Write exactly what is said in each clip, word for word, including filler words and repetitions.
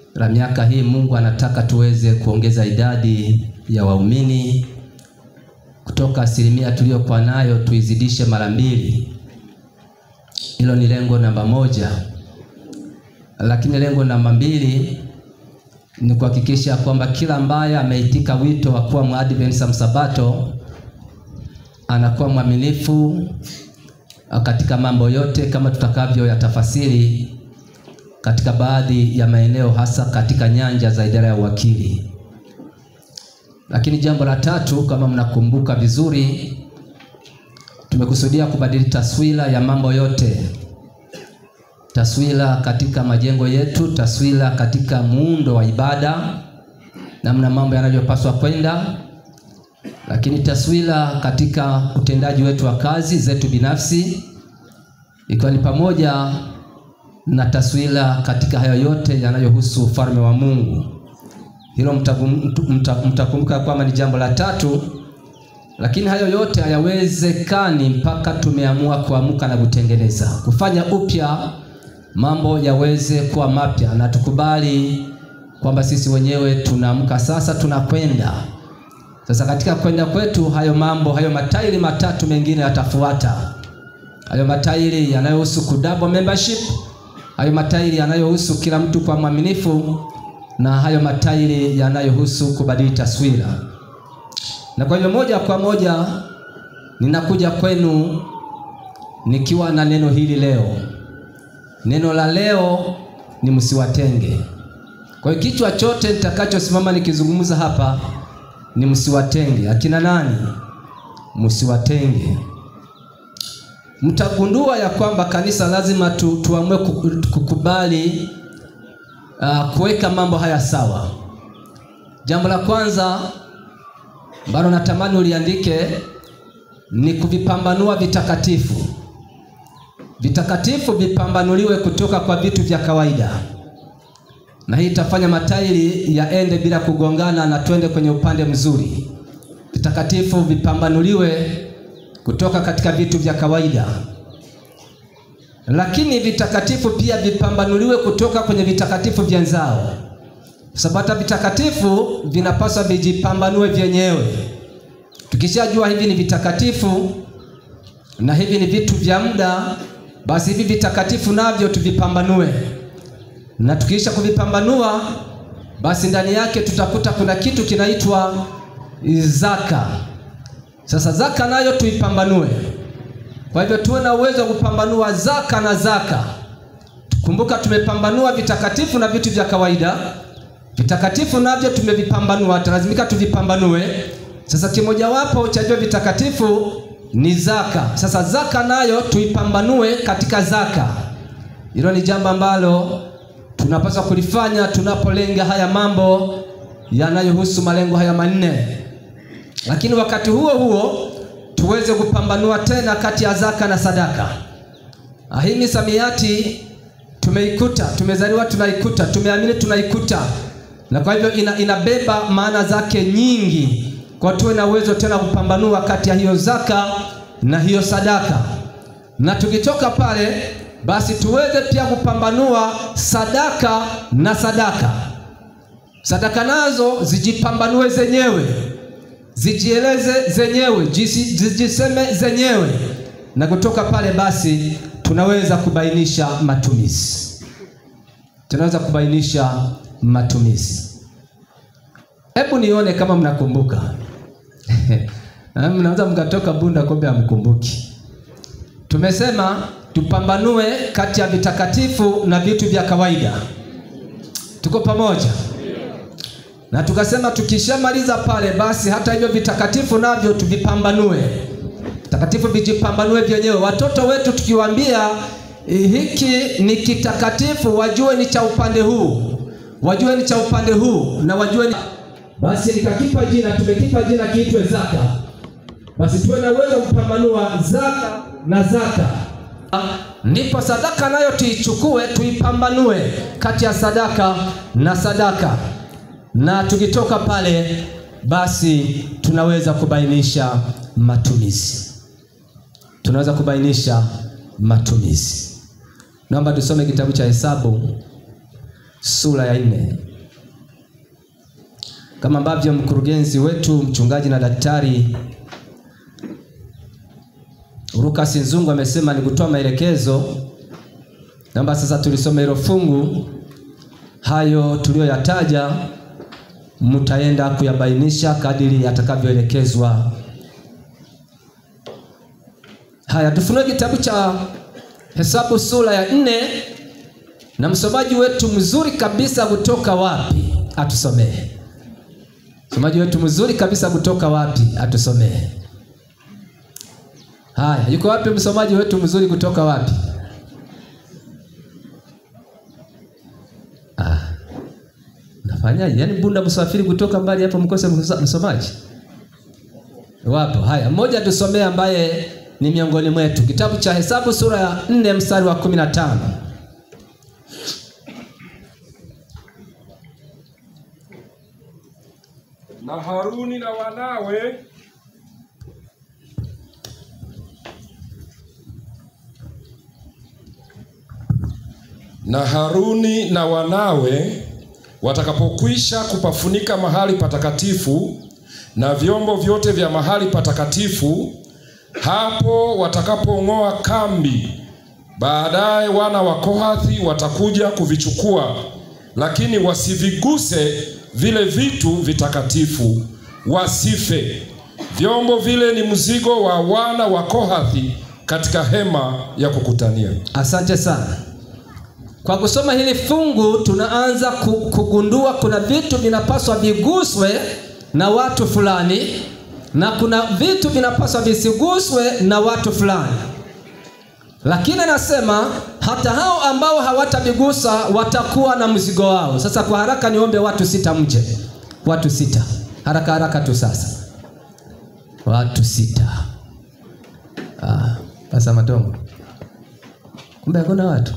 la miaka hii Mungu anataka tuweze kuongeza idadi ya waumini kutoka asilimia tuliyokuwa nayo tuizidishe mara mbili. Hilo ni lengo namba moja. Lakini lengo namba mbili ni kuhakikisha kwamba kila ambaye ameitika wito wa kuwa Mwadventista msabato anakuwa mwaminifu katika mambo yote kama tutakavyo yatafasiri katika baadhi ya maeneo, hasa katika nyanja za idara ya uwakili. Lakini jambo la tatu, kama mnakumbuka vizuri, tumekusudia kubadili taswira ya mambo yote. Taswira katika majengo yetu, taswira katika muundo wa ibada, namna mambo yanavyopaswa kwenda, lakini taswira katika utendaji wetu wa kazi zetu binafsi, ikiwa ni pamoja na taswira katika hayo yote yanayohusu ufalme wa Mungu. Hilo mtakumbuka kwamba ni jambo la tatu. Lakini hayo yote hayawezekani mpaka tumeamua kuamka na kutengeneza, kufanya upya mambo yaweze kuwa mapya, na tukubali kwamba sisi wenyewe tunaamka sasa, tunakwenda sasa. Katika kwenda kwetu, hayo mambo, hayo matairi matatu mengine yatafuata. Hayo matairi yanayohusu ku double membership, hayo matairi yanayohusu kila mtu kwa mwaminifu, na hayo matairi yanayohusu kubadili taswira. Na kwa hivyo moja kwa moja ninakuja kwenu nikiwa na neno hili leo. Neno la leo ni msiwatenge. Kwa hiyo kichwa chote nitakachosimama nikizungumza hapa ni msiwatenge. Akina nani? Msiwatenge. Mtagundua ya kwamba kanisa lazima tu, tuamue kukubali uh, kuweka mambo haya sawa. Jambo la kwanza ambalo natamani uliandike ni kuvipambanua vitakatifu. Vitakatifu vipambanuliwe kutoka kwa vitu vya kawaida. Na hii itafanya matairi yaende bila kugongana na twende kwenye upande mzuri. Vitakatifu vipambanuliwe kutoka katika vitu vya kawaida. Lakini vitakatifu pia vipambanuliwe kutoka kwenye vitakatifu vyenzao. Sababu vitakatifu vinapaswa vijipambanue vyenyewe. Tukishajua hivi ni vitakatifu na hivi ni vitu vya muda, basi hivi vitakatifu navyo tuvipambanue. Na tukisha kuvipambanua, basi ndani yake tutakuta kuna kitu kinaitwa zaka. Sasa zaka nayo tuipambanue. Kwa hivyo tuwe na uwezo wa kupambanua zaka na zaka. Kumbuka tumepambanua vitakatifu na vitu vya kawaida. Vitakatifu navyo tumevipambanua, lazimika tuvipambanue. Sasa kimoja wapo cha vitakatifu ni zaka. Sasa zaka nayo tuipambanue katika zaka. Hilo ni jambo ambalo tunapaswa kulifanya tunapolenga haya mambo yanayohusu malengo haya manne. Lakini wakati huo huo tuweze kupambanua tena kati ya zaka na sadaka. Hii misamiati tumeikuta, tumezaliwa tunaikuta, tumeamini tunaikuta. Na kwa hivyo ina, inabeba maana zake nyingi. Kwa tuwe na uwezo tena kupambanua kati ya hiyo zaka na hiyo sadaka. Na tukitoka pale, basi tuweze pia kupambanua sadaka na sadaka. Sadaka nazo zijipambanue zenyewe, zijieleze zenyewe, zijiseme zenyewe. Na kutoka pale basi tunaweza kubainisha matumizi. Tunaweza kubainisha matumizi. Hebu nione kama mnakumbuka. Mnaweza mkatoka bunda kombe hamkumbuki. Tumesema tupambanue kati ya vitakatifu na vitu vya kawaida. Tuko pamoja? Na tukasema tukishamaliza pale, basi hata hivyo vitakatifu navyo tuvipambanue. Vitakatifu vijipambanue vyenyewe. Watoto wetu tukiwaambia hiki ni kitakatifu, wajue ni cha upande huu, wajue ni cha upande huu, na wajue ni... Basi nikakipa jina, tumekipa jina kiitwe zaka. Basi tuwe na uwezo kupambanua zaka na zaka. Ndipo sadaka nayo tuichukue, tuipambanue kati ya sadaka na sadaka. Na tukitoka pale, basi tunaweza kubainisha matumizi. Tunaweza kubainisha matumizi. Naomba tusome kitabu cha Hesabu sura ya nne. Kama ambavyo mkurugenzi wetu mchungaji na daktari Lucas Nzungu amesema ni kutoa maelekezo, naomba sasa tulisome hilo fungu. Hayo tuliyoyataja mtaenda kuyabainisha kadiri atakavyoelekezwa. Haya, tufunue kitabu cha Hesabu sura ya nne, na msomaji wetu mzuri kabisa kutoka wapi atusomee. Msomaji wetu mzuri kabisa kutoka wapi atusomee. Haya, yuko wapi msomaji wetu mzuri kutoka wapi? Ah. Nafanyaje? Yaani bunda msafiri kutoka mbali hapo mkose msomaji? Wapo. Haya, mmoja tusomee ambaye ni miongoni mwetu. Kitabu cha Hesabu sura ya nne mstari wa kumi na tano. Na Haruni na wanawe na Haruni na wanawe watakapokwisha kupafunika mahali patakatifu na vyombo vyote vya mahali patakatifu, hapo watakapong'oa kambi, baadaye wana wa Kohathi watakuja kuvichukua, lakini wasiviguse vile vitu vitakatifu, wasife. Vyombo vile ni mzigo wa wana wa Kohathi katika hema ya kukutania. Asante sana. Kwa kusoma hili fungu tunaanza kugundua kuna vitu vinapaswa viguswe na watu fulani, na kuna vitu vinapaswa visiguswe na watu fulani. Lakini nasema hata hao ambao hawatavigusa watakuwa na mzigo wao. Sasa kwa haraka niombe watu sita mje. Watu sita. Haraka haraka tu sasa. Watu sita. Ah, pasa Matongo. Kumbe hakuna watu.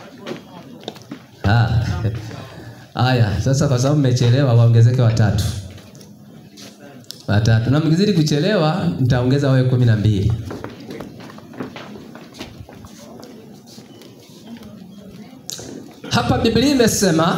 Ah. Haya, sasa kwa sababu mmechelewa waongezeke watatu. Watatu. Na mkizidi kuchelewa nitaongeza wewe kumi na mbili. Hapa Biblia imesema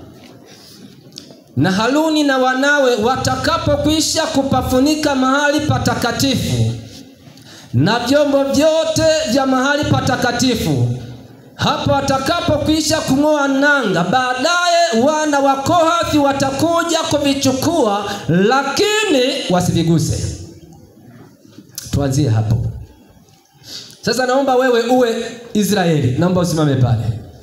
na Haruni na wanawe watakapokwisha kupafunika mahali patakatifu na vyombo vyote vya mahali patakatifu, hapo watakapokwisha kung'oa nanga, baadaye wana wa Kohathi watakuja kuvichukua, lakini wasiviguse. Tuanzie hapo. Sasa naomba wewe uwe Israeli, naomba usimame pale.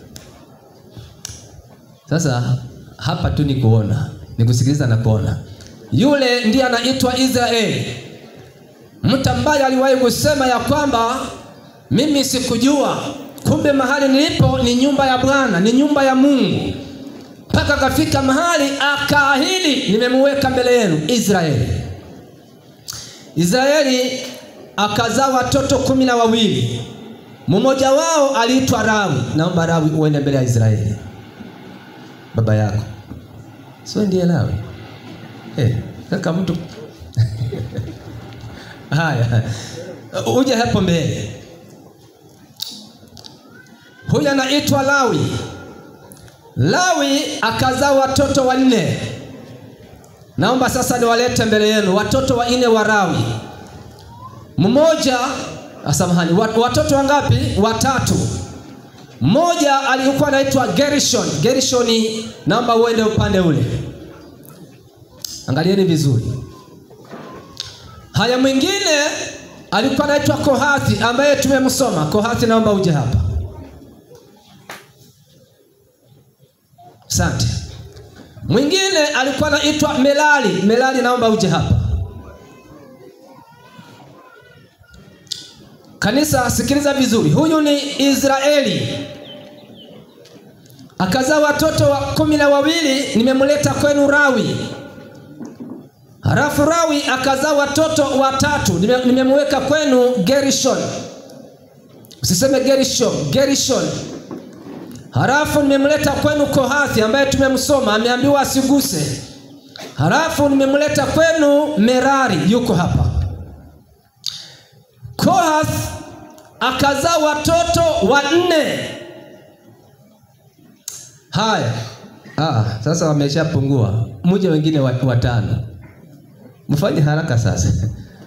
Sasa hapa tu ni kuona, ni kusikiliza na kuona. Yule ndiye anaitwa Israeli. Mtu ambaye aliwahi kusema ya kwamba mimi sikujua, kumbe mahali nilipo ni nyumba ya Bwana, ni nyumba ya Mungu. Paka kafika mahali akaahidi, nimemweka mbele yenu Israeli. Israeli akazaa watoto kumi na wawili. Mmoja wao aliitwa Lawi. Naomba Lawi uende mbele ya Israeli. Baba yako sio ndiye Lawi? Eh, kaka mtu. Haya. Uje hapo mbele. Huyu anaitwa Lawi. Lawi akazaa watoto wanne. Naomba sasa niwalete mbele yenu watoto wanne wa Lawi. Mmoja, asamahani, watoto wangapi? Watatu. Mmoja alikuwa anaitwa Gershon. Gershon, naomba uende upande ule. Angalieni vizuri. Haya, mwingine alikuwa anaitwa Kohathi ambaye tumemsoma. Kohathi, naomba uje hapa. Asante. Mwingine alikuwa anaitwa Merari. Merari, naomba uje hapa. Kanisa, sikiliza vizuri. Huyu ni Israeli. Akazaa watoto wa kumi na wawili, nimemleta kwenu Lawi. Halafu Lawi akazaa watoto watatu, nimemweka kwenu Gershon. Usiseme Gershon, Gershon. Halafu nimemleta kwenu Kohathi ambaye tumemsoma, ameambiwa asiguse. Halafu nimemleta kwenu Merari, yuko hapa. Kohathi akazaa watoto wanne. Haya, Ah, sasa wameshapungua. Muje wengine watano. Mfanye haraka sasa.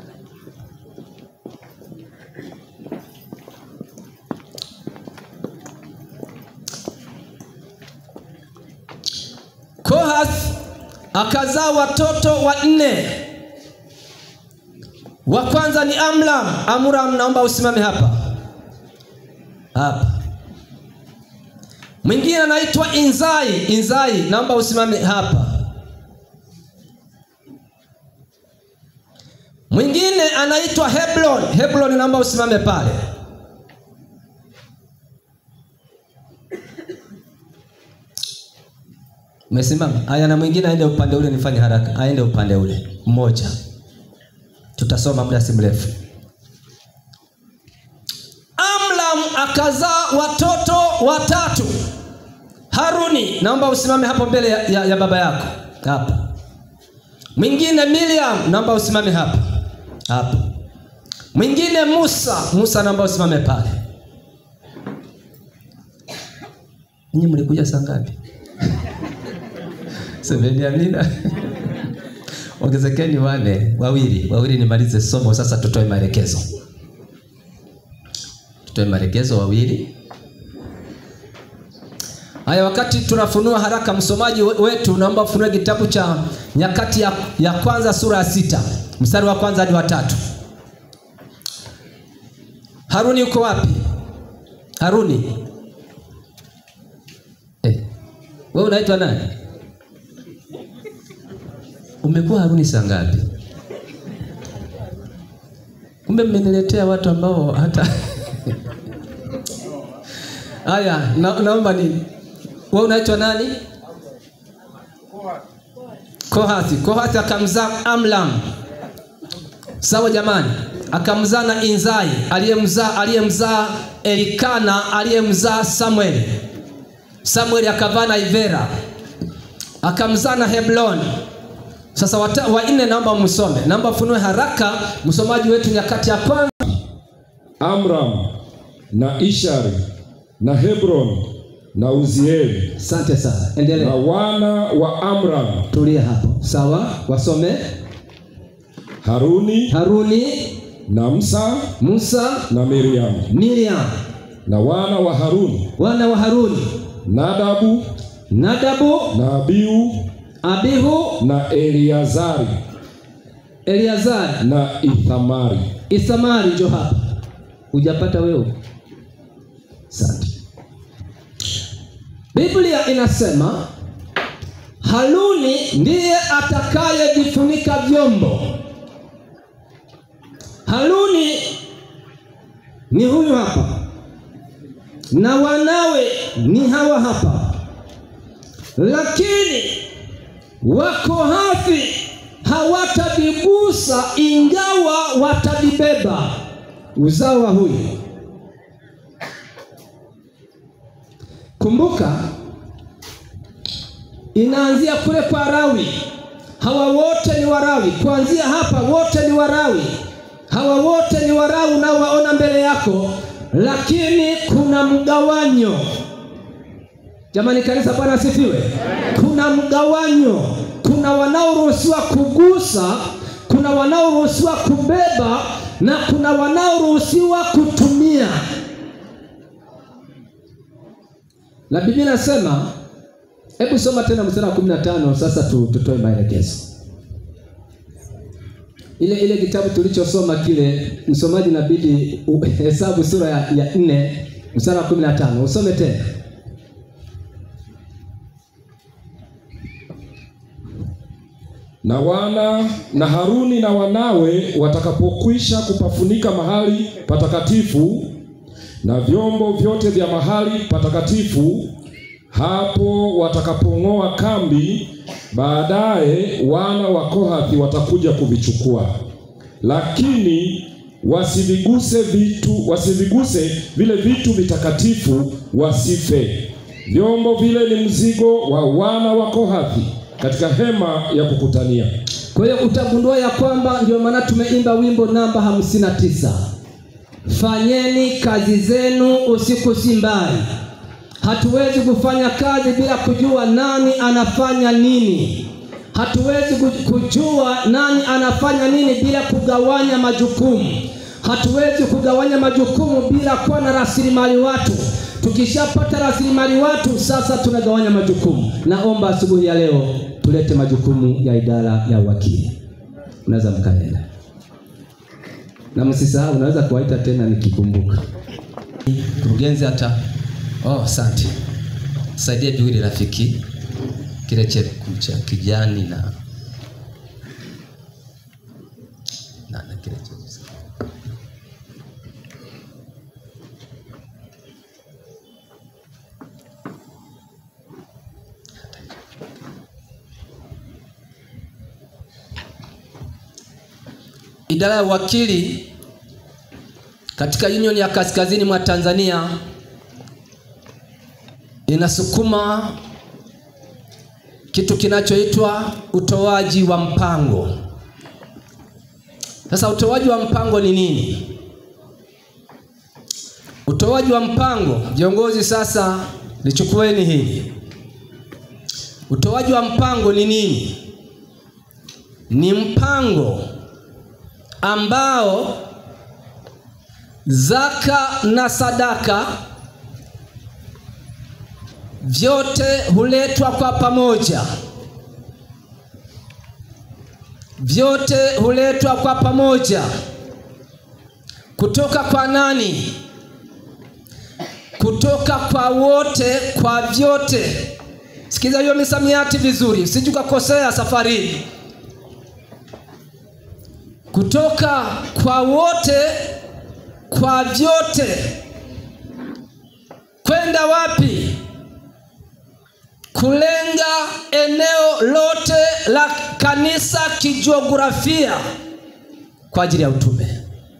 Kohath akazaa watoto wanne. Wa kwanza ni Amram. Amram, naomba usimame hapa. Hapa. Mwingine anaitwa Inzai. Inzai, naomba usimame hapa. Mwingine anaitwa Hebron. Hebron, naomba usimame pale. Umesimama? Haya, na mwingine aende upande ule, nifanye haraka. Aende upande ule. Mmoja. Tutasoma muda si mrefu. Amram akazaa watoto watatu. Haruni, naomba usimame hapo mbele ya, ya, ya baba yako. Hapa. Mwingine Miriam, naomba usimame hapa. Hapa. Mwingine Musa. Musa, naomba usimame pale. Ninyi mlikuja saa ngapi? Semeni amina. Ongezekeni wane, wawili, wawili nimalize somo sasa, tutoe maelekezo. Tutoe maelekezo wawili. Haya, wakati tunafunua haraka, msomaji wetu naomba ufunue kitabu cha Nyakati ya, ya kwanza sura ya sita. Mstari wa kwanza hadi wa tatu. Haruni uko wapi? Haruni. Eh. Wewe unaitwa nani? Umekuwa Haruni saa ngapi? Kumbe mmeniletea watu ambao hata Haya, na, naomba nini? Wewe unaitwa nani? Kohathi. Kohathi akamzaa Amram. Sawa jamani? Akamzaa na Inzai, aliyemzaa aliyemzaa Elikana, aliyemzaa Samuel. Samuel akavaa na Ivera. Akamzaa na Hebron. Sasa wa nne naomba msome. Naomba funue haraka msomaji wetu Nyakati ya kwanza. Amram na Ishari na Hebron na Uzieli. Asante sana. Endelea. Na wana wa Amram. Tulia hapo. Sawa, wasome. Haruni, Haruni na Musa, Musa na Miriam. Miriam. Na wana wa Haruni. Wana wa Haruni. Nadabu, Nadabu na Abihu, Abihu na Eliazari. Eliazari na Ithamari. Ithamari, njoo hapa. Hujapata wewe? Asante. Biblia inasema Haruni ndiye atakayevifunika vyombo. Haruni ni huyu hapa, na wanawe ni hawa hapa. Lakini Wakohathi hawatavigusa, ingawa watavibeba uzao wa huyu. Kumbuka, inaanzia kule kwa Lawi. Hawa wote ni Walawi. Kuanzia hapa wote ni Walawi. Hawa wote ni Walawi unaowaona mbele yako, lakini kuna mgawanyo. Jamani kanisa, Bwana asifiwe. Kuna mgawanyo. Kuna wanaoruhusiwa kugusa, kuna wanaoruhusiwa kubeba, na kuna wanaoruhusiwa kutumia. Na Biblia inasema, hebu soma tena mstari wa kumi na tano sasa tu, tutoe maelekezo. Ile ile kitabu tulichosoma kile, msomaji inabidi Hesabu sura ya, ya nne mstari wa kumi na tano. Usome tena. Na wana na Haruni na wanawe watakapokwisha kupafunika mahali patakatifu na vyombo vyote vya mahali patakatifu, hapo watakapong'oa kambi, baadaye wana wa Kohathi watakuja kuvichukua. Lakini wasiviguse vitu, wasiviguse vile vitu vitakatifu, wasife. Vyombo vile ni mzigo wa wana wa Kohathi katika hema ya kukutania. Kwa hiyo utagundua ya kwamba ndio maana tumeimba wimbo namba hamsini na tisa. Fanyeni kazi zenu usiku si mbali, Hatuwezi kufanya kazi bila kujua nani anafanya nini. Hatuwezi kujua nani anafanya nini bila kugawanya majukumu. Hatuwezi kugawanya majukumu bila kuwa na rasilimali watu. Tukishapata rasilimali watu, sasa tunagawanya majukumu. Naomba asubuhi ya leo tulete majukumu ya idara ya uwakili. Unaweza mkaenda. Na msisahau, unaweza kuwaita tena nikikumbuka. Mkurugenzi hata oh, asante. Saidie viwili rafiki. Kile cha kijani na na na kile cha idara ya uwakili katika Union ya Kaskazini mwa Tanzania inasukuma kitu kinachoitwa utoaji wa mpango. Sasa utoaji wa mpango ni nini? Utoaji wa mpango, viongozi sasa lichukueni hili. Utoaji wa mpango ni nini? Ni mpango ambao zaka na sadaka vyote huletwa kwa pamoja. Vyote huletwa kwa pamoja. Kutoka kwa nani? Kutoka kwa wote, kwa vyote. Sikiza hiyo misamiati vizuri, usije ukakosea safari. Kutoka kwa wote, kwa vyote. Kwenda wapi? Kulenga eneo lote la kanisa kijiografia kwa ajili ya utume.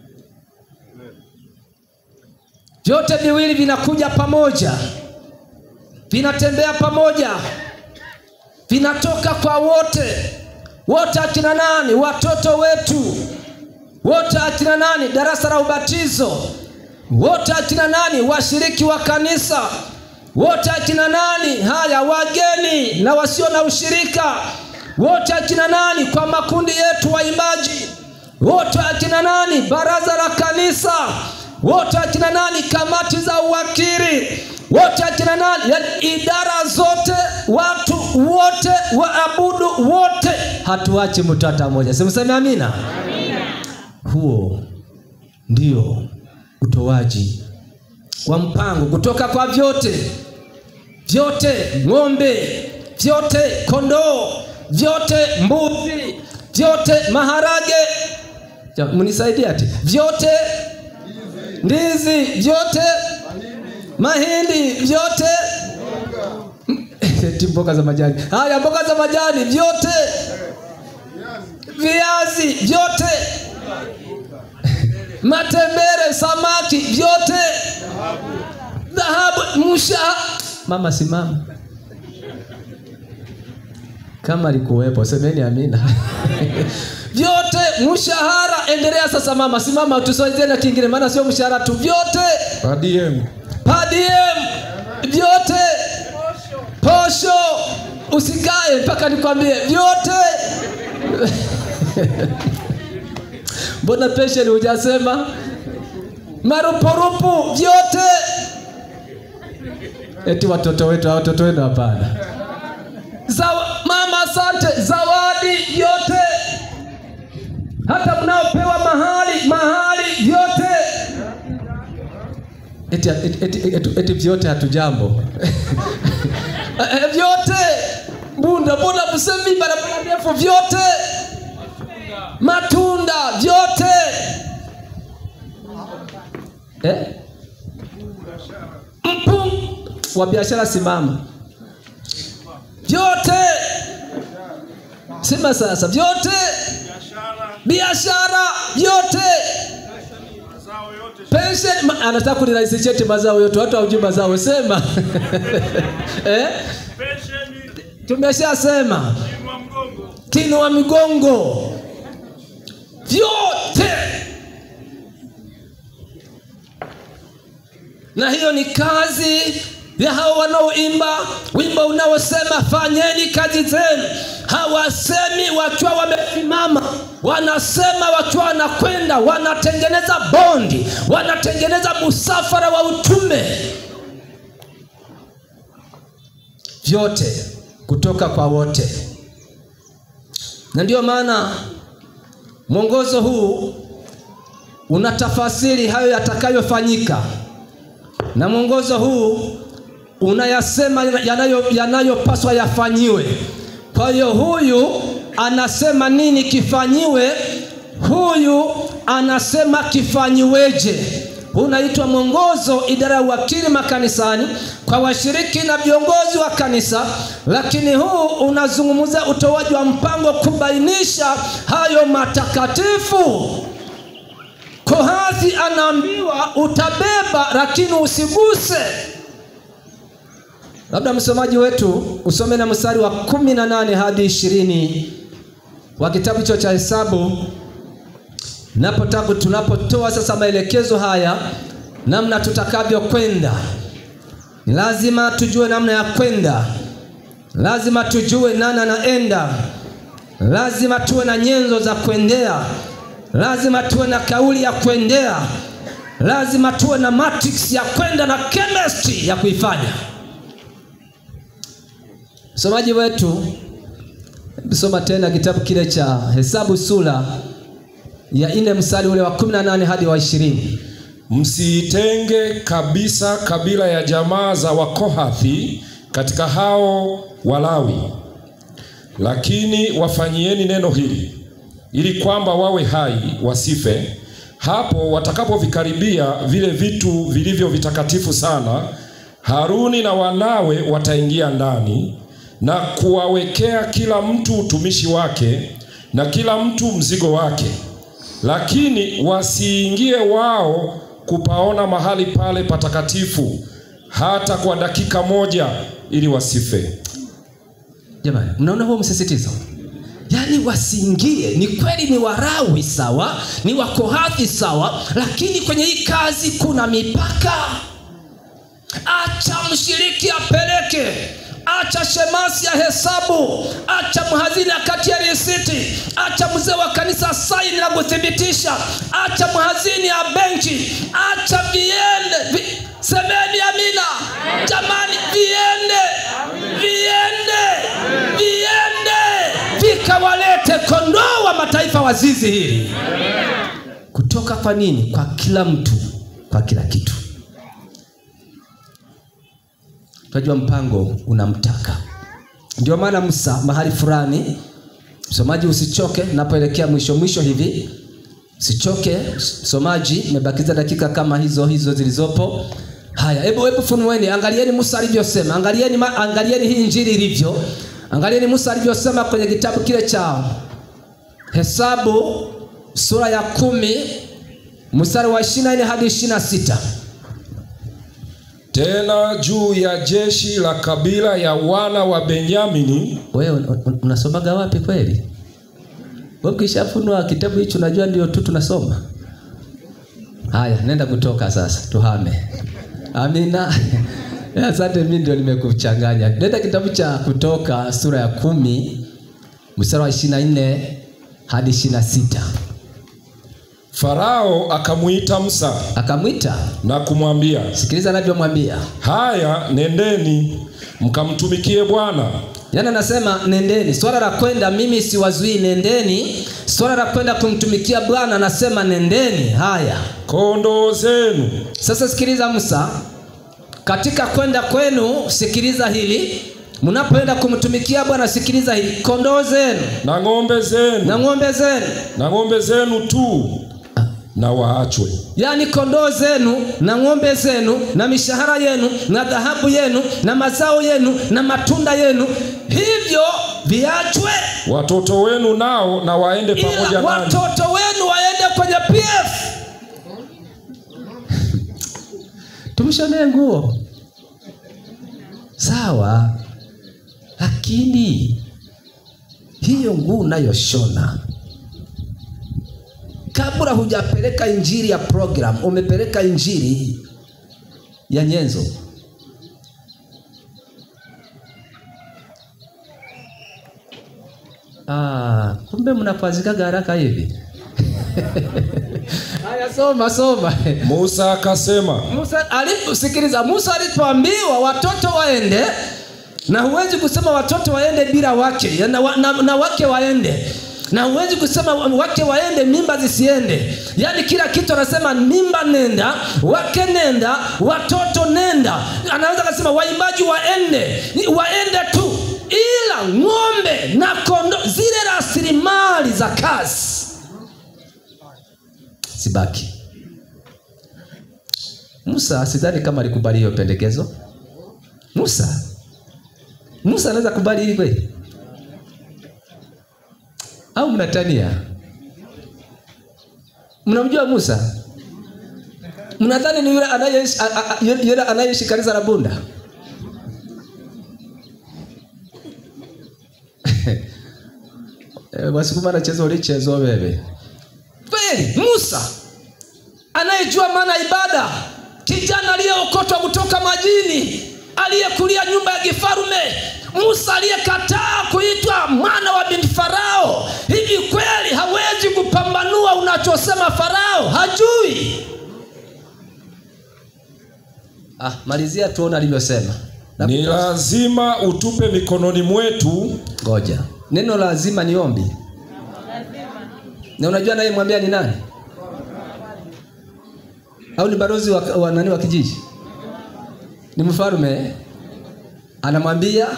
Vyote viwili vinakuja pamoja, vinatembea pamoja, vinatoka kwa wote. Wote akina nani? Watoto wetu. Wote akina nani? Darasa la ubatizo. Wote akina nani? Washiriki wa kanisa. Wote akina nani? Haya, wageni na wasio na ushirika. Wote akina nani? Kwa makundi yetu waimbaji. Wote akina nani? Baraza la kanisa. Wote akina nani? Kamati za uwakili. Wote akina nani? Yani idara zote, watu wote, waabudu wote. Hatuache mtu hata mmoja. Simseme amina. Amina. Huo ndio utoaji wa mpango kutoka kwa vyote. Vyote ng'ombe, vyote kondoo, vyote mbuzi, vyote maharage. Mnisaidie ati. Vyote ndizi, vyote mahindi, vyote mboga za majani. Haya, mboga za majani, vyote viazi, vyote matembele, samaki, vyote dhahabu, musha. Mama simama. Kama likuwepo semeni amina. Vyote mshahara. Endelea sasa mama, simama tusaidie na kingine maana sio mshahara tu, vyote P D M. P D M vyote posho. Usikae mpaka nikwambie vyote. Mbona pensheni hujasema? Marupurupu vyote. Eti watoto wetu, watoto wenu hapana. Zawa, mama asante, zawadi yote. Hata mnaopewa mahali, mahali vyote. Eti eti eti, eti, eti vyote hatujambo. Vyote. Bunda, bunda msemi barabara ndefu vyote. Matunda vyote. Eh? Mpunga wa biashara simama. Vyote. Sema sasa vyote. Biashara vyote. Pension anataka kunirahisishia eti mazao yote. Watu hawajui mazao, sema. Eh? Tumeshasema. Kinua migongo. Vyote. Na hiyo ni kazi ya hao wanaoimba wimbo unaosema fanyeni kazi zenu. Hawasemi wakiwa wamesimama, wanasema wakiwa wanakwenda, wanatengeneza bondi, wanatengeneza musafara wa utume. Vyote kutoka kwa wote. Na ndio maana mwongozo huu unatafasiri hayo yatakayofanyika, na mwongozo huu unayasema yanayo yanayopaswa yafanyiwe. Kwa hiyo huyu anasema nini kifanyiwe, huyu anasema kifanyiweje. Unaitwa mwongozo idara ya wakili makanisani kwa washiriki na viongozi wa kanisa, lakini huu unazungumza utoaji wa mpango kubainisha hayo matakatifu. Kohathi anaambiwa utabeba lakini usiguse. Labda msomaji wetu usome na mstari wa kumi na nane hadi ishirini wa kitabu hicho cha Hesabu. Napotaka tunapotoa sasa maelekezo haya namna tutakavyo kwenda, ni lazima tujue namna ya kwenda, lazima tujue nani anaenda, lazima tuwe na nyenzo za kwendea, lazima tuwe na kauli ya kwendea, lazima tuwe na matrix ya kwenda na chemistry ya kuifanya. Msomaji wetu, soma tena kitabu kile cha Hesabu sura ya nne mstari ule wa kumi na nane hadi wa ishirini. Msiitenge kabisa kabila ya jamaa za Wakohathi katika hao Walawi, lakini wafanyieni neno hili ili kwamba wawe hai wasife. Hapo watakapovikaribia vile vitu vilivyo vitakatifu sana, Haruni na wanawe wataingia ndani na kuwawekea kila mtu utumishi wake na kila mtu mzigo wake, lakini wasiingie wao kupaona mahali pale patakatifu hata kwa dakika moja, ili wasife. Jamani, mnaona huo msisitizo? Yaani wasiingie. Ni kweli ni Walawi sawa, ni Wakohathi sawa, lakini kwenye hii kazi kuna mipaka. Acha mshiriki apeleke, acha shemasi ya hesabu, acha mhazini akati ya risiti, acha mzee wa kanisa saini na kuthibitisha, acha mhazini ya benki, acha viende vi, semeni amina. Jamani, viende viende viende vikawalete kondoo wa mataifa wa zizi hili. Kutoka kwa nini? Kwa kila mtu, kwa kila kitu. Tunajua mpango unamtaka. Ndio maana Musa mahali fulani, msomaji usichoke napoelekea mwisho mwisho hivi, usichoke msomaji, nimebakiza dakika kama hizo hizo zilizopo. Haya, hebu hebu funueni, angalieni Musa alivyosema, angalieni ma, angalieni hii injili ilivyo. Angalieni Musa alivyosema kwenye kitabu kile cha Hesabu sura ya kumi mstari wa ishirini na nne hadi ishirini na sita. Tena juu ya jeshi la kabila ya wana wa Benyamini. Wewe unasomaga wapi kweli? Wewe ukishafunua kitabu hicho unajua ndio tu tunasoma. Haya, nenda Kutoka sasa, tuhame. Amina. Asante, mimi ndio nimekuchanganya. Nenda kitabu cha Kutoka sura ya kumi mstari wa ishirini na nne hadi ishirini na sita. Farao akamuita Musa, akamuita na kumwambia, sikiliza anavyomwambia, haya nendeni mkamtumikie Bwana. Yana nasema nendeni. Swala la kwenda mimi siwazuii, nendeni. Swala la kwenda kumtumikia Bwana nasema nendeni. Haya, kondoo zenu. Sasa sikiliza Musa, katika kwenda kwenu sikiliza hili. Mnapoenda kumtumikia Bwana sikiliza hili. Kondoo zenu na ng'ombe zenu na ng'ombe zenu na ng'ombe zenu tu na waachwe. Yani kondoo zenu na ng'ombe zenu na mishahara yenu na dhahabu yenu na mazao yenu na matunda yenu, hivyo viachwe. Watoto wenu nao na waende pamoja nani. Watoto wenu waende kwenye P F. Tumshonee nguo sawa, lakini hiyo nguo unayoshona, kabla hujapeleka injili ya program, umepeleka injili ya nyenzo. Ah, kumbe mnapazikaga haraka hivi. Haya, soma soma. Musa akasema, Musa aliposikiliza, Musa alipoambiwa watoto waende, na huwezi kusema watoto waende bila wake, na, na, na wake waende, na huwezi kusema wake waende mimba zisiende. Yaani kila kitu anasema mimba nenda, wake nenda, watoto nenda. Anaweza kusema waimbaji waende, waende tu, ila ng'ombe na kondo, zile rasilimali za kazi sibaki. Musa sidhani kama alikubali hiyo pendekezo. Musa Musa anaweza kubali hili kweli? Au mnatania? Mnamjua Musa? Mnadhani ni yule anayeishi yule anayeishi kanisa la Bunda? Eh, Wasukuma anacheza ulichezo wewe. Kweli Musa anayejua maana ibada, kijana aliyeokotwa kutoka majini, aliyekulia nyumba ya kifarume, Musa aliyekataa kuitwa mwana wa binti Farao. Hivi kweli hawezi kupambanua unachosema Farao? Hajui. Ah, malizia tuone alivyosema. Ni lazima utupe mikononi mwetu. Ngoja. Neno lazima ni ombi. Na unajua naye mwambia ni nani? Au ni barozi wa, wa nani wa kijiji? Ni mfalme. Anamwambia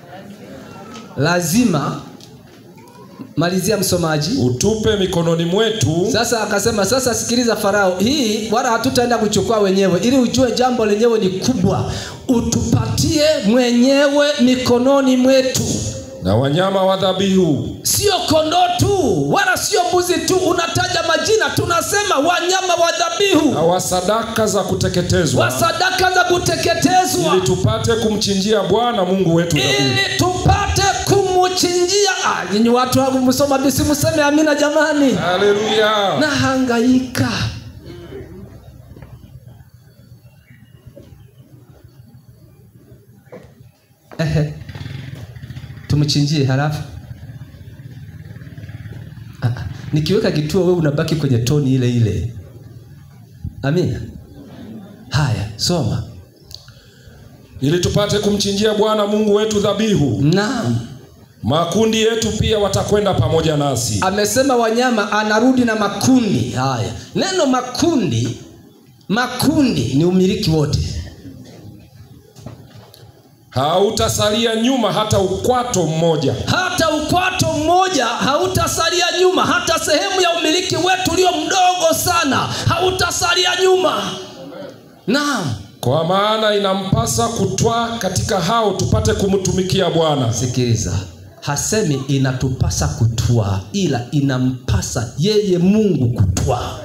lazima, malizia msomaji, utupe mikononi mwetu. Sasa akasema, sasa sikiliza Farao, hii wala hatutaenda kuchukua wenyewe, ili ujue jambo lenyewe ni kubwa. Utupatie mwenyewe mikononi mwetu. Na wanyama wa dhabihu, sio kondoo tu wala sio mbuzi tu, unataja majina, tunasema wanyama wa dhabihu na wa sadaka za kuteketezwa, wa sadaka za kuteketezwa, ili tupate kumchinjia Bwana Mungu wetu dhabihu. Ili tupate kumchinjia. Ah, nyinyi watu wangu msoma bisi mseme amina jamani. Haleluya. Na hangaika. Ehe. Tumchinjie halafu. Ah, nikiweka kituo wewe unabaki kwenye toni ile ile. Amina. Haya, soma. Ili tupate kumchinjia Bwana Mungu wetu dhabihu. Naam. Makundi yetu pia watakwenda pamoja nasi. Amesema wanyama, anarudi na makundi. Haya. Neno makundi, makundi ni umiliki wote. Hautasalia nyuma hata ukwato mmoja. Hata ukwato mmoja hautasalia nyuma, hata sehemu ya umiliki wetu ulio mdogo sana hautasalia nyuma. Naam. Kwa maana inampasa kutwaa katika hao tupate kumtumikia Bwana. Sikiliza. Hasemi inatupasa kutwaa, ila inampasa yeye Mungu kutwaa.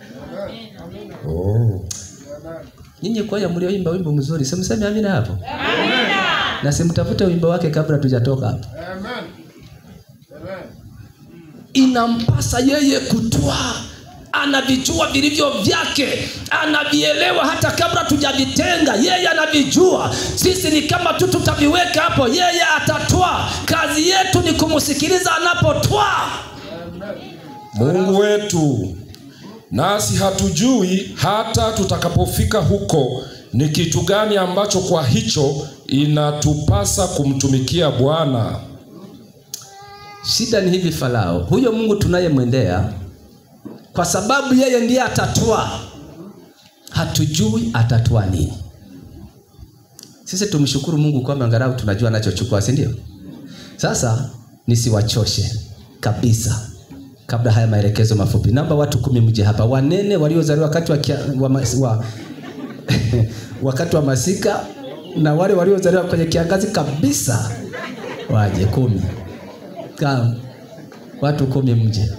Oh. Nyinyi kwa hiyo mlioimba wimbo mzuri, simseme amina hapo. Amina. Na simtafute wimbo wake kabla tujatoka hapo. Amen. Amen. Inampasa yeye kutwaa. Anavijua vilivyo vyake, anavielewa hata kabla tujavitenga, yeye anavijua. Sisi ni kama tu tutaviweka hapo, yeye atatwaa. Kazi yetu ni kumsikiliza anapotwaa. Mungu wetu, nasi hatujui hata tutakapofika huko ni kitu gani ambacho kwa hicho inatupasa kumtumikia Bwana. Shida ni hivi Farao, huyo Mungu tunayemwendea, kwa sababu yeye ndiye atatwaa, hatujui atatwaa nini. Sisi tumshukuru Mungu kwamba angalau tunajua anachochukua, si ndio? Sasa nisiwachoshe kabisa. Kabla haya maelekezo mafupi, namba watu kumi mje hapa, wanene waliozaliwa wakati wa, kia, wa, wa wakati wa masika, na wale waliozaliwa kwenye kiangazi kabisa waje kumi. Kama watu kumi mje.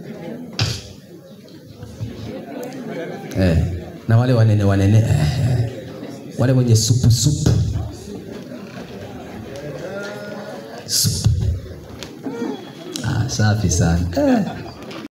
Eh, na wale wanene wanene eh, wale wenye supu supu supu. Ah, safi sana. Eh.